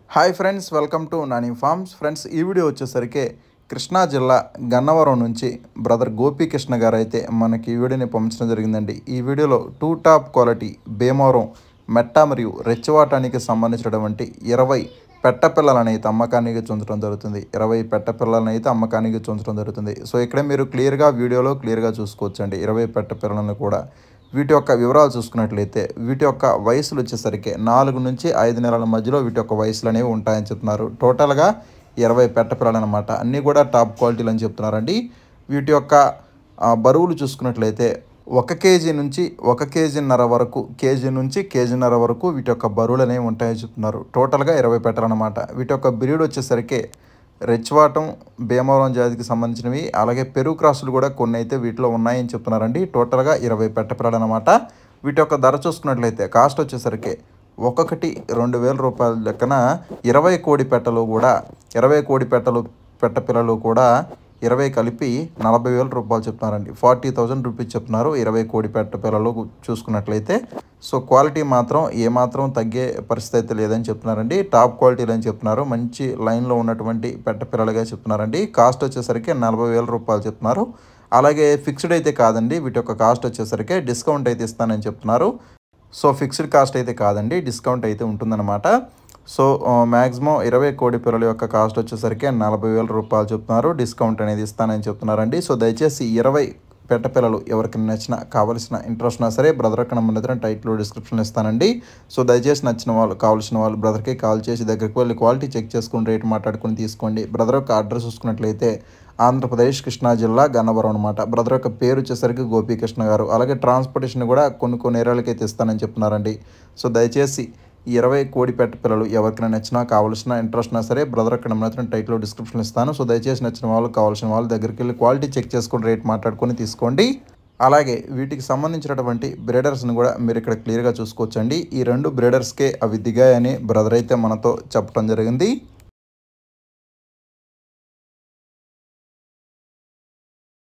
Hi friends, welcome to Nanifarms. Friends, ఈ video వచ్చేసరికి కృష్ణా జిల్లా గన్నవరం నుంచి బ్రదర్ గోపీకృష్ణ గారు అయితే మనకి ఈ వీడియోని పంపించడం జరిగిందండి. ఈ వీడియోలో టూ టాప్ క్వాలిటీ భీమవరం మెట్ట మరియు రెచ్చవాటానికి సంబంధించినటువంటి 20 పెట్టపిల్లలను అయితే అమ్మకానికి ఉంచడం జరుగుతుంది. 20 పెట్టపిల్లలను అయితే అమ్మకానికి ఉంచడం జరుగుతుంది. సో ఇక్కడ మీరు వీడియోలో క్లియర్గా చూసుకోవచ్చండి 20 పెట్టపిల్లలను కూడా. వీటి యొక్క వివరాలు చూసుకున్నట్లయితే వీటి యొక్క వయసులు వచ్చేసరికి 4 నుంచి 5 నెలల మధ్యలో వీటి యొక్క వయసులు అనేవి ఉంటాయని చెప్తున్నారు. టోటల్గా 20 పెట్టపిల్లలు అనమాట. అన్నీ కూడా టాప్ క్వాలిటీలు అని చెప్తున్నారండి. వీటి యొక్క బరువులు చూసుకున్నట్లయితే 1 కేజీ నుంచి 1 కేజీన్నర వరకు, కేజీ నుంచి కేజీన్నర వరకు వీటి యొక్క బరువులు అనేవి ఉంటాయని చెప్తున్నారు. టోటల్గా 20 పెట్టలు అనమాట. వీటి యొక్క బ్రీడ్ వచ్చేసరికి రెచ్వాటం, భీమవరం జాతికి సంబంధించినవి, అలాగే పెరుగు క్రాసులు కూడా కొన్ని అయితే వీటిలో ఉన్నాయని చెప్తున్నారండి. టోటల్గా 20 పెట్టపిల్లలు అనమాట. వీటి యొక్క ధర చూసుకున్నట్లయితే కాస్ట్ వచ్చేసరికి ఒక్కొక్కటి 2,000 రూపాయల లెక్కన 20 కోడి పెట్టలు కూడా 20 కోడి పెట్టపిల్లలు కూడా 20 కలిపి 40,000 రూపాయలు చెప్తున్నారండి. 40,000 రూపీస్ చెప్తున్నారు 20 కోడి పెట్టపిల్లలు చూసుకున్నట్లయితే. సో క్వాలిటీ మాత్రం ఏమాత్రం తగ్గే పరిస్థితి అయితే లేదని చెప్తున్నారండి. టాప్ క్వాలిటీలు అని చెప్తున్నారు. మంచి లైన్లో ఉన్నటువంటి పెట్టపిల్లలుగా చెప్తున్నారండి. కాస్ట్ వచ్చేసరికి 40,000 రూపాయలు చెప్తున్నారు. అలాగే ఫిక్స్డ్ అయితే కాదండి. వీటి యొక్క కాస్ట్ వచ్చేసరికి డిస్కౌంట్ అయితే ఇస్తానని చెప్తున్నారు. సో ఫిక్స్డ్ కాస్ట్ అయితే కాదండి, డిస్కౌంట్ అయితే ఉంటుందన్నమాట. సో మ్యాక్సిమం 20 కోడి పిల్లల యొక్క కాస్ట్ వచ్చేసరికి 40,000 రూపాయలు చెప్తున్నారు. డిస్కౌంట్ అనేది ఇస్తానని చెప్తున్నారండి. సో దయచేసి 20 పెట్టపిల్లలు ఎవరికి నచ్చిన, కావాల్సిన ఇంట్రెస్ట్ ఉన్నా సరే బ్రదర్ యొక్క నెంబర్ అయితే టైట్లో డిస్క్రిప్షన్లో ఇస్తానండి. సో దయచేసి నచ్చిన వాళ్ళు, కావాల్సిన వాళ్ళు బ్రదర్కి కాల్ చేసి దగ్గరికి వెళ్ళి క్వాలిటీ చెక్ చేసుకుని రేట్ మాట్లాడుకుని తీసుకోండి. బ్రదర్ యొక్క అడ్రస్ చూసుకున్నట్లయితే ఆంధ్రప్రదేశ్ కృష్ణా జిల్లా గన్నవరం అనమాట. బ్రదర్ యొక్క పేరు వచ్చేసరికి గోపీకృష్ణ గారు. అలాగే ట్రాన్స్పోర్టేషన్ కూడా కొన్ని ఏరియాలకి అయితే ఇస్తానని చెప్తున్నారండి. సో దయచేసి 20 కోడి పెట్టపిల్లలు ఎవరికైనా నచ్చినా, కావాల్సిన ఇంట్రెస్ట్ ఉన్నా సరే బ్రదర్ యొక్క నెంబర్ టైట్లో డిస్క్రిప్షన్ ఇస్తాను. సో దయచేసి నచ్చిన వాళ్ళు, కావాల్సిన వాళ్ళ దగ్గరికి వెళ్ళి క్వాలిటీ చెక్ చేసుకొని రేట్ మాట్లాడుకొని తీసుకోండి. అలాగే వీటికి సంబంధించినటువంటి బ్రీడర్స్ని కూడా మీరు ఇక్కడ క్లియర్గా చూసుకోవచ్చండి. ఈ 2 బ్రీడర్స్కే అవి దిగాయని బ్రదర్ అయితే మనతో చెప్పడం జరిగింది.